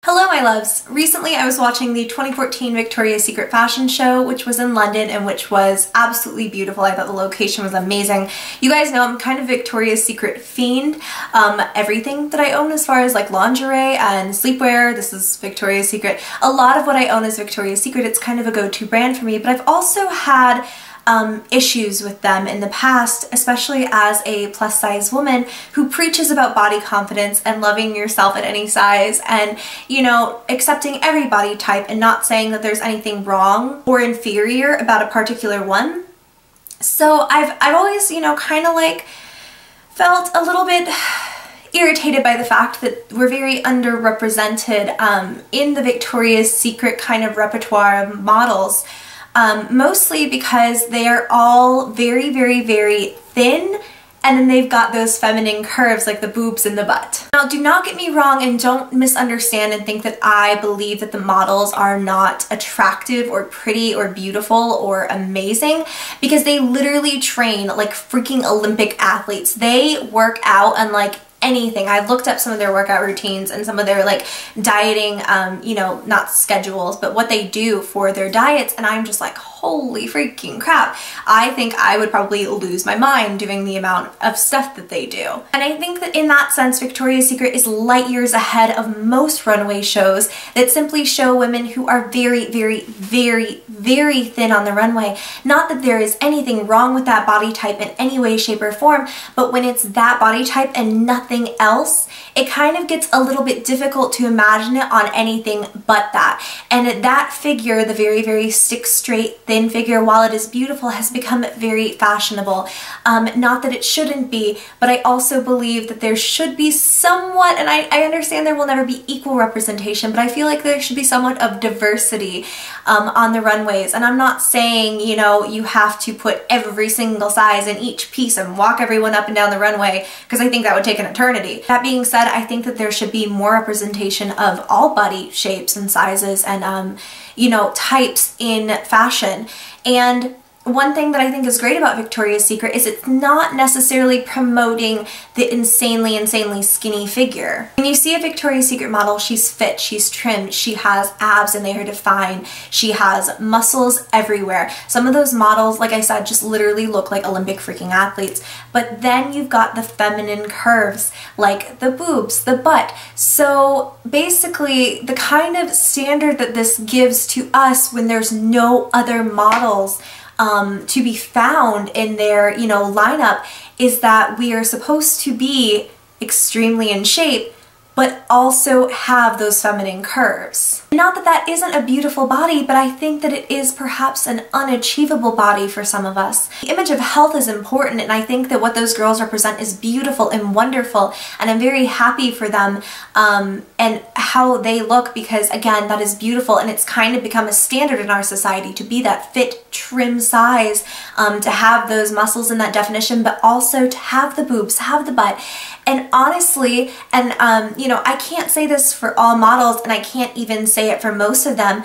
Hello my loves! Recently I was watching the 2014 Victoria's Secret fashion show, which was in London and which was absolutely beautiful. I thought the location was amazing. You guys know I'm kind of Victoria's Secret fiend. Everything that I own as far as like lingerie and sleepwear, this is Victoria's Secret. A lot of what I own is Victoria's Secret. It's kind of a go-to brand for me, but I've also had issues with them in the past, especially as a plus size woman who preaches about body confidence and loving yourself at any size and, you know, accepting every body type and not saying that there's anything wrong or inferior about a particular one. So I've always, you know, kind of like felt a little bit irritated by the fact that we're very underrepresented in the Victoria's Secret kind of repertoire of models. Mostly because they are all very, very, very thin, and then they've got those feminine curves like the boobs and the butt. Now, do not get me wrong and don't misunderstand and think that I believe that the models are not attractive or pretty or beautiful or amazing, because they literally train like freaking Olympic athletes. They work out unlike anything. I looked up some of their workout routines and some of their like dieting, you know, not schedules, but what they do for their diets, and I'm just like, holy freaking crap. I think I would probably lose my mind doing the amount of stuff that they do. And I think that in that sense, Victoria's Secret is light years ahead of most runway shows that simply show women who are very, very, very, very thin on the runway. Not that there is anything wrong with that body type in any way, shape, or form, but when it's that body type and nothing else, it kind of gets a little bit difficult to imagine it on anything but that. And that figure, the very, very stick straight thin figure, while it is beautiful, has become very fashionable. Not that it shouldn't be, but I also believe that there should be somewhat, and I understand there will never be equal representation, but I feel like there should be somewhat of diversity on the runways. And I'm not saying, you know, you have to put every single size in each piece and walk everyone up and down the runway, because I think that would take an eternity. That being said, I think that there should be more representation of all body shapes and sizes and, you know, types in fashion. And one thing that I think is great about Victoria's Secret is it's not necessarily promoting the insanely skinny figure. When you see a Victoria's Secret model, she's fit, she's trimmed, she has abs and they are defined, she has muscles everywhere. Some of those models, like I said, just literally look like Olympic freaking athletes. But then you've got the feminine curves, like the boobs, the butt. So basically, the kind of standard that this gives to us when there's no other models to be found in their, you know, lineup is that we are supposed to be extremely in shape, but also have those feminine curves. Not that that isn't a beautiful body, but I think that it is perhaps an unachievable body for some of us. The image of health is important, and I think that what those girls represent is beautiful and wonderful, and I'm very happy for them and how they look, because again, that is beautiful, and it's kind of become a standard in our society to be that fit, trim size, to have those muscles and that definition, but also to have the boobs, have the butt. And honestly, and you know, I can't say this for all models, and I can't even say it for most of them,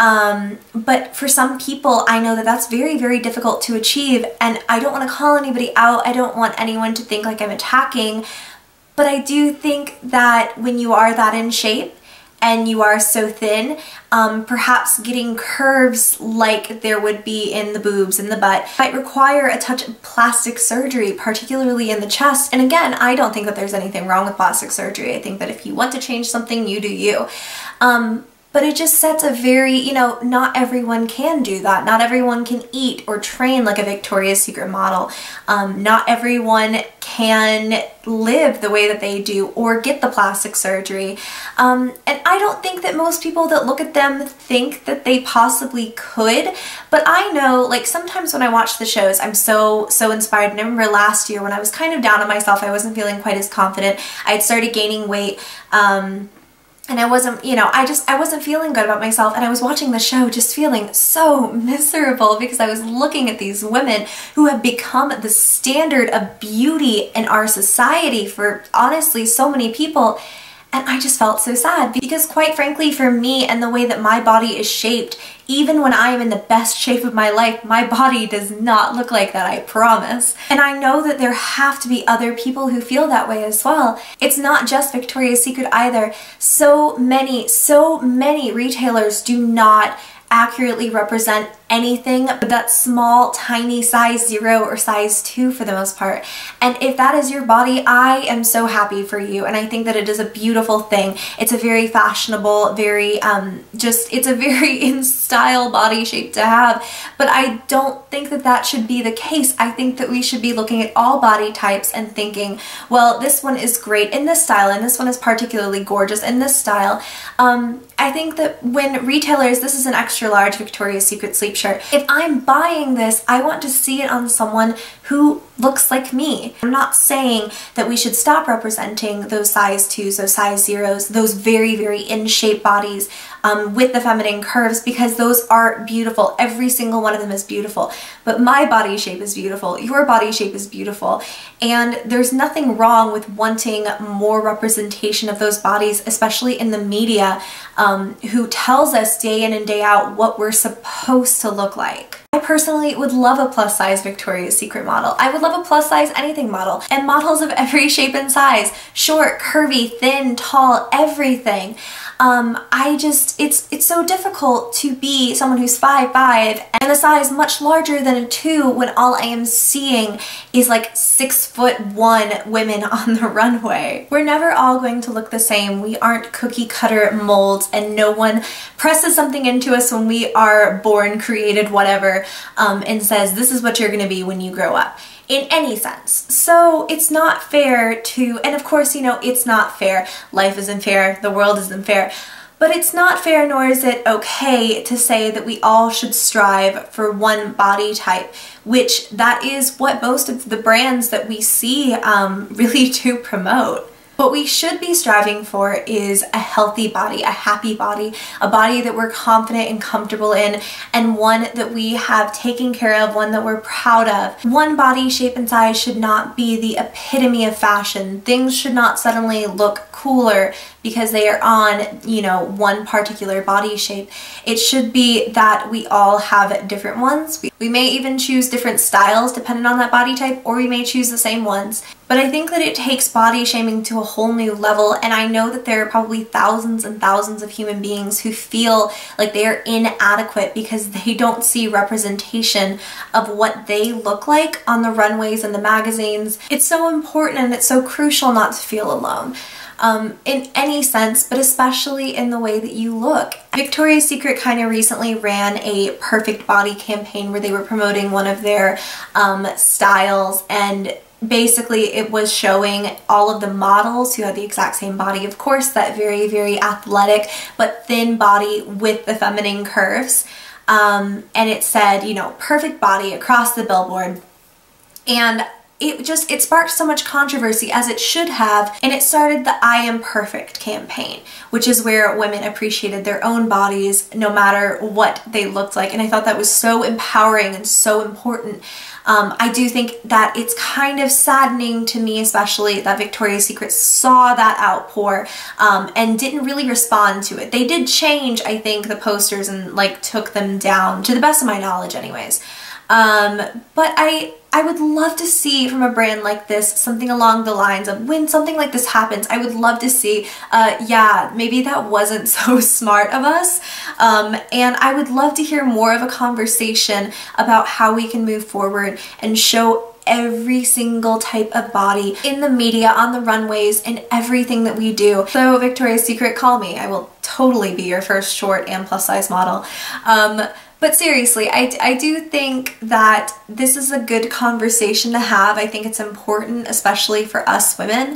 but for some people, I know that that's very, very difficult to achieve, and I don't want to call anybody out. I don't want anyone to think like I'm attacking, but I do think that when you are that in shape, and you are so thin, perhaps getting curves like there would be in the boobs and the butt might require a touch of plastic surgery, particularly in the chest. And again, I don't think that there's anything wrong with plastic surgery. I think that if you want to change something, you do you. But it just sets a very, you know, not everyone can do that. Not everyone can eat or train like a Victoria's Secret model. Not everyone can live the way that they do or get the plastic surgery. And I don't think that most people that look at them think that they possibly could, but I know, like, sometimes when I watch the shows, I'm so inspired. And I remember last year when I was kind of down on myself, I wasn't feeling quite as confident. I had started gaining weight, and I wasn't, you know, I wasn't feeling good about myself, and I was watching the show just feeling so miserable because I was looking at these women who have become the standard of beauty in our society for honestly so many people, And I just felt so sad because, quite frankly, for me and the way that my body is shaped, even when I am in the best shape of my life, my body does not look like that, I promise. And I know that there have to be other people who feel that way as well. It's not just Victoria's Secret either. So many retailers do not accurately represent anything but that small, tiny size 0 or size 2 for the most part. And if that is your body, I am so happy for you, and I think that it is a beautiful thing. It's a very fashionable, very it's a very in style body shape to have, but I don't think that that should be the case. I think that we should be looking at all body types and thinking, well, this one is great in this style, and this one is particularly gorgeous in this style. I think that when retailers, this is an extra large Victoria's Secret sleep shirt, if I'm buying this, I want to see it on someone who looks like me. I'm not saying that we should stop representing those size 2s, those size 0s, those very, very in-shape bodies with the feminine curves, because those are beautiful. Every single one of them is beautiful. But my body shape is beautiful. Your body shape is beautiful. And there's nothing wrong with wanting more representation of those bodies, especially in the media, who tells us day in and day out what we're supposed to look like. I personally would love a plus size Victoria's Secret model. I would love a plus size anything model, and models of every shape and size. Short, curvy, thin, tall, everything. It's so difficult to be someone who's 5'5" and a size much larger than a 2 when all I am seeing is like 6'1" women on the runway. We're never all going to look the same. We aren't cookie cutter molds, and no one presses something into us when we are born, created, whatever, and says this is what you're going to be when you grow up, in any sense. So it's not fair to, and of course, you know, it's not fair. Life isn't fair, the world isn't fair, but it's not fair, nor is it okay to say that we all should strive for one body type, which that is what most of the brands that we see really do promote. What we should be striving for is a healthy body, a happy body, a body that we're confident and comfortable in, and one that we have taken care of, one that we're proud of. One body shape and size should not be the epitome of fashion. Things should not suddenly look cooler because they are on, you know, one particular body shape. It should be that we all have different ones. We may even choose different styles depending on that body type, or we may choose the same ones. But I think that it takes body shaming to a whole new level, and I know that there are probably thousands and thousands of human beings who feel like they are inadequate because they don't see representation of what they look like on the runways and the magazines. It's so important and it's so crucial not to feel alone. In any sense, but especially in the way that you look. Victoria's Secret kind of recently ran a perfect body campaign where they were promoting one of their styles, and basically it was showing all of the models who had the exact same body, of course, that very, very athletic but thin body with the feminine curves. And it said, you know, perfect body across the billboard. And it sparked so much controversy, as it should have, and it started the I Am Perfect campaign, which is where women appreciated their own bodies no matter what they looked like, and I thought that was so empowering and so important. I do think that it's kind of saddening to me, especially, that Victoria's Secret saw that outpour and didn't really respond to it. They did change, I think, the posters and like took them down, to the best of my knowledge anyways. But I would love to see from a brand like this something along the lines of, when something like this happens, I would love to see, yeah, maybe that wasn't so smart of us, and I would love to hear more of a conversation about how we can move forward and show every single type of body in the media, on the runways, and everything that we do. So Victoria's Secret, call me. I will totally be your first short and plus size model. But seriously, I do think that this is a good conversation to have. I think it's important, especially for us women,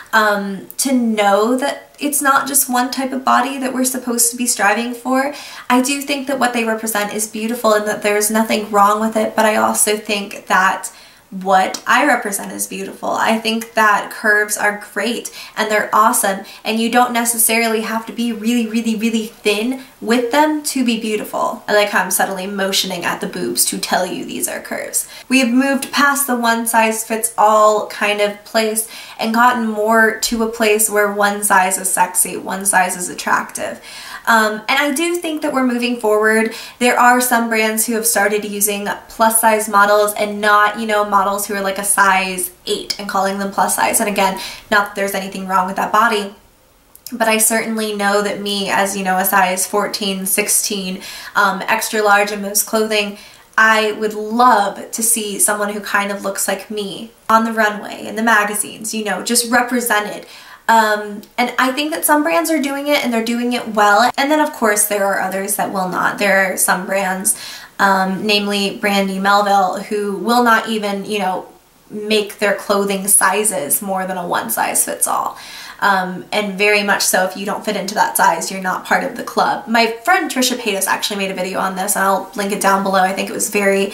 to know that it's not just one type of body that we're supposed to be striving for. I do think that what they represent is beautiful and that there's nothing wrong with it, but I also think that what I represent as beautiful. I think that curves are great and they're awesome, and you don't necessarily have to be really, really, really thin with them to be beautiful. I like how I'm subtly motioning at the boobs to tell you these are curves. We have moved past the one size fits all kind of place and gotten more to a place where one size is sexy, one size is attractive. And I do think that we're moving forward. There are some brands who have started using plus size models and not, you know, models who are like a size 8 and calling them plus size. And again, not that there's anything wrong with that body, but I certainly know that me as, you know, a size 14, 16, extra large in most clothing, I would love to see someone who kind of looks like me on the runway, in the magazines, you know, just represented. And I think that some brands are doing it and they're doing it well. And then of course there are others that will not. There are some brands, namely Brandy Melville, who will not even, you know, make their clothing sizes more than a one size fits all. And very much so, if you don't fit into that size, you're not part of the club. My friend Trisha Paytas actually made a video on this, and I'll link it down below. I think it was very,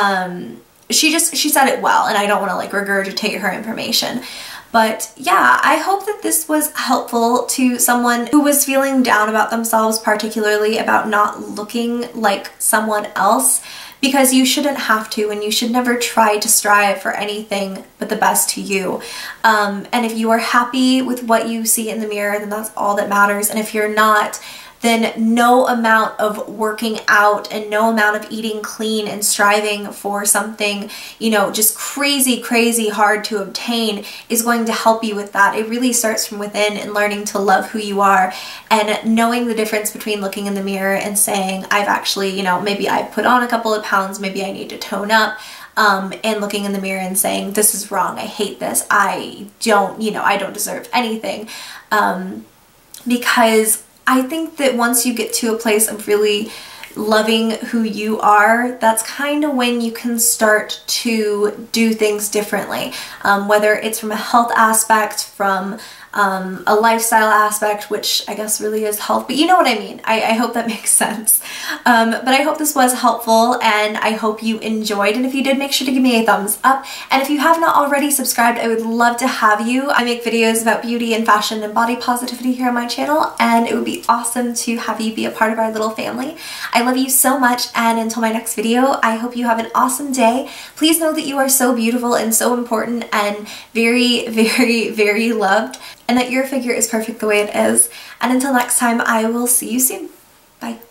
she said it well, and I don't want to like regurgitate her information. But yeah, I hope that this was helpful to someone who was feeling down about themselves, particularly about not looking like someone else, because you shouldn't have to, and you should never try to strive for anything but the best to you. And if you are happy with what you see in the mirror, then that's all that matters. And if you're not, then no amount of working out and no amount of eating clean and striving for something, you know, just crazy, crazy hard to obtain is going to help you with that. It really starts from within and learning to love who you are and knowing the difference between looking in the mirror and saying, I've actually, you know, maybe I've put on a couple of pounds, maybe I need to tone up. And looking in the mirror and saying, this is wrong, I hate this, I don't, you know, I don't deserve anything. Because I think that once you get to a place of really loving who you are, that's kind of when you can start to do things differently. Whether it's from a health aspect, from a lifestyle aspect, which I guess really is health, but you know what I mean. I hope that makes sense. But I hope this was helpful and I hope you enjoyed, and if you did, make sure to give me a thumbs up. And if you have not already subscribed, I would love to have you. I make videos about beauty and fashion and body positivity here on my channel, and it would be awesome to have you be a part of our little family. I love you so much, and until my next video, I hope you have an awesome day. Please know that you are so beautiful and so important and very, very, very loved, and that your figure is perfect the way it is. And until next time, I will see you soon. Bye.